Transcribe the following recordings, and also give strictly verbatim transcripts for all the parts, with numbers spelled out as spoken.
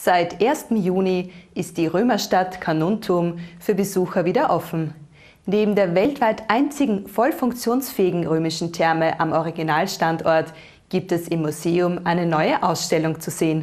Seit ersten Juni ist die Römerstadt Carnuntum für Besucher wieder offen. Neben der weltweit einzigen voll funktionsfähigen römischen Therme am Originalstandort gibt es im Museum eine neue Ausstellung zu sehen.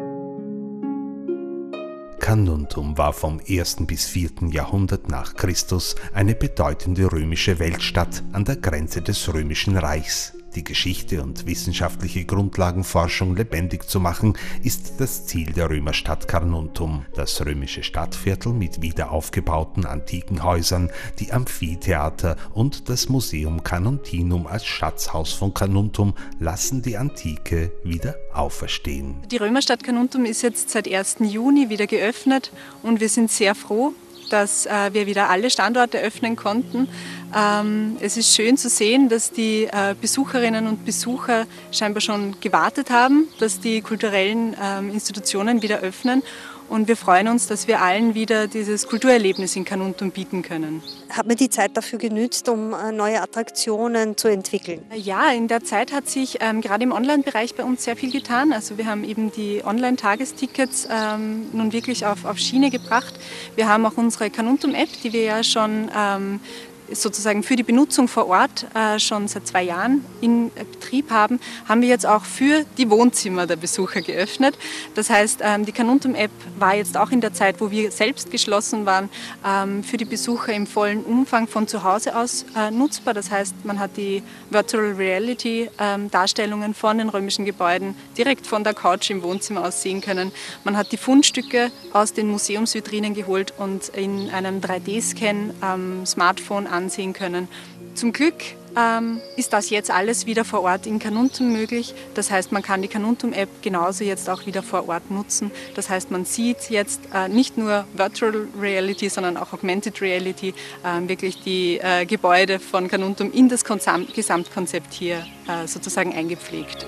Carnuntum war vom ersten bis vierten Jahrhundert nach Christus eine bedeutende römische Weltstadt an der Grenze des Römischen Reichs. Die Geschichte und wissenschaftliche Grundlagenforschung lebendig zu machen, ist das Ziel der Römerstadt Carnuntum. Das römische Stadtviertel mit wiederaufgebauten antiken Häusern, die Amphitheater und das Museum Carnuntinum als Schatzhaus von Carnuntum lassen die Antike wieder auferstehen. Die Römerstadt Carnuntum ist jetzt seit ersten Juni wieder geöffnet und wir sind sehr froh, dass äh, wir wieder alle Standorte öffnen konnten. Ähm, es ist schön zu sehen, dass die äh, Besucherinnen und Besucher scheinbar schon gewartet haben, dass die kulturellen ähm, Institutionen wieder öffnen. Und wir freuen uns, dass wir allen wieder dieses Kulturerlebnis in Carnuntum bieten können. Hat man die Zeit dafür genützt, um neue Attraktionen zu entwickeln? Ja, in der Zeit hat sich ähm, gerade im Online-Bereich bei uns sehr viel getan. Also wir haben eben die Online-Tagestickets ähm, nun wirklich auf, auf Schiene gebracht. Wir haben auch unsere Carnuntum-App, die wir ja schon ähm, sozusagen für die Benutzung vor Ort äh, schon seit zwei Jahren in Betrieb haben, haben wir jetzt auch für die Wohnzimmer der Besucher geöffnet. Das heißt, ähm, die Carnuntum-App war jetzt auch in der Zeit, wo wir selbst geschlossen waren, ähm, für die Besucher im vollen Umfang von zu Hause aus äh, nutzbar. Das heißt, man hat die Virtual Reality ähm, Darstellungen von den römischen Gebäuden direkt von der Couch im Wohnzimmer aus sehen können. Man hat die Fundstücke aus den Museumsvitrinen geholt und in einem drei D-Scan am Smartphone ansehen können. Zum Glück ähm, ist das jetzt alles wieder vor Ort in Carnuntum möglich. Das heißt, man kann die Carnuntum-App genauso jetzt auch wieder vor Ort nutzen. Das heißt, man sieht jetzt äh, nicht nur Virtual Reality, sondern auch Augmented Reality, äh, wirklich die äh, Gebäude von Carnuntum in das Gesamtkonzept hier äh, sozusagen eingepflegt.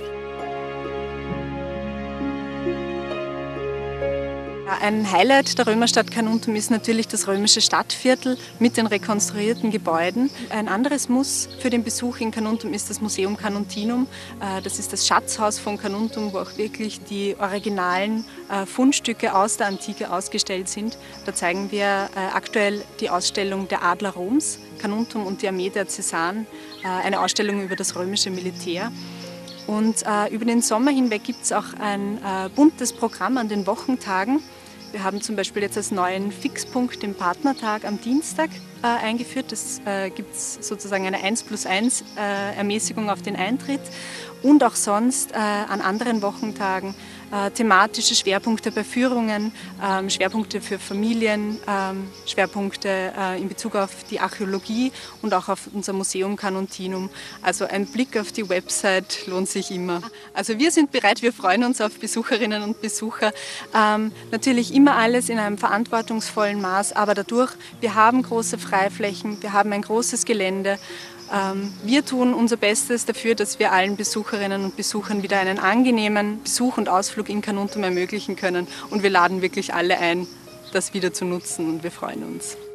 Ein Highlight der Römerstadt Carnuntum ist natürlich das römische Stadtviertel mit den rekonstruierten Gebäuden. Ein anderes Muss für den Besuch in Carnuntum ist das Museum Carnuntinum. Das ist das Schatzhaus von Carnuntum, wo auch wirklich die originalen Fundstücke aus der Antike ausgestellt sind. Da zeigen wir aktuell die Ausstellung Der Adler Roms, Carnuntum und die Armee der Cäsaren, eine Ausstellung über das römische Militär. Und äh, über den Sommer hinweg gibt es auch ein äh, buntes Programm an den Wochentagen. Wir haben zum Beispiel jetzt als neuen Fixpunkt den Partnertag am Dienstag äh, eingeführt. Das äh, gibt es sozusagen eine eins plus eins äh, Ermäßigung auf den Eintritt. Und auch sonst äh, an anderen Wochentagen äh, thematische Schwerpunkte bei Führungen, äh, Schwerpunkte für Familien, äh, Schwerpunkte äh, in Bezug auf die Archäologie und auch auf unser Museum Carnuntinum. Also ein Blick auf die Website lohnt sich immer. Also wir sind bereit, wir freuen uns auf Besucherinnen und Besucher. Ähm, natürlich immer alles in einem verantwortungsvollen Maß, aber dadurch, wir haben große Freiflächen, wir haben ein großes Gelände. Wir tun unser Bestes dafür, dass wir allen Besucherinnen und Besuchern wieder einen angenehmen Besuch und Ausflug in Carnuntum ermöglichen können. Und wir laden wirklich alle ein, das wieder zu nutzen und wir freuen uns.